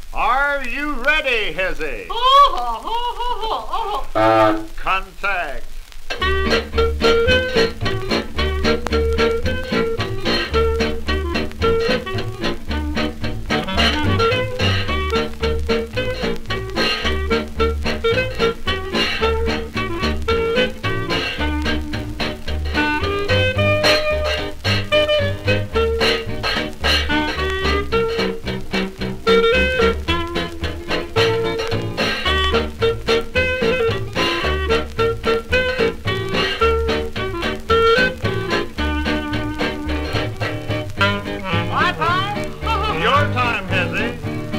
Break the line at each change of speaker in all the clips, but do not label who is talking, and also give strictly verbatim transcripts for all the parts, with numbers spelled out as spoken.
Are you ready, Hezzy?
Oh, oh, oh, oh,
Contact. Your time, Hezzy.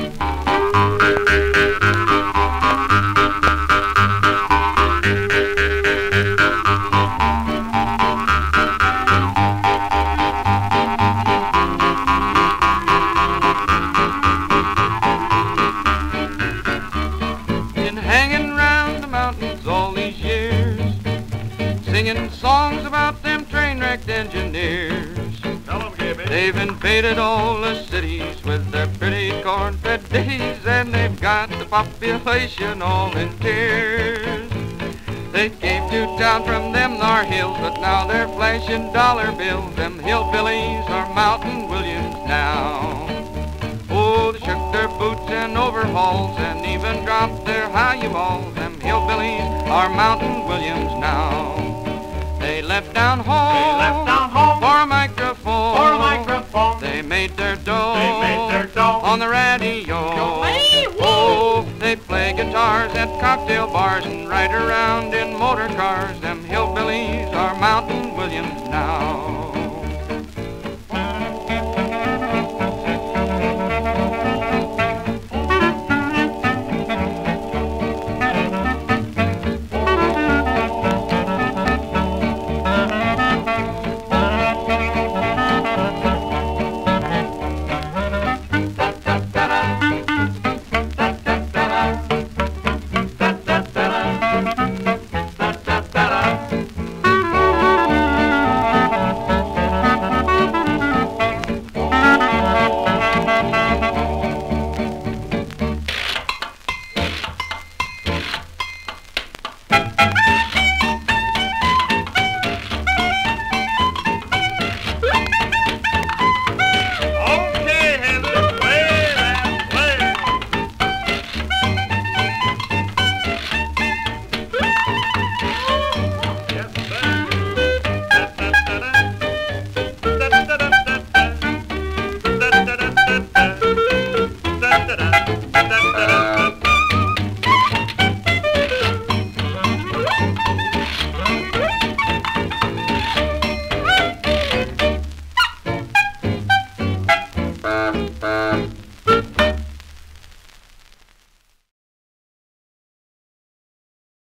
Been hanging round the mountains all these years, singing songs about them train-wrecked engineers.
Tell them, Gibby.
They've invaded all the cities with their pretty corn-fed ditties, and they've got the population all in tears. They came to town from them thar hills, but now they're flashing dollar bills. Them hillbillies are Mountain Williams now. Oh, they shook their boots and overhauls and even dropped their high-balls. Them hillbillies are Mountain Williams now. They left down home,
They left down home
for a microphone.
for a microphone.
They made their dough,
They made their dough
on the radio. Oh, they play guitars at cocktail bars and ride around in motor cars. Them hillbillies are Mountain Williams now.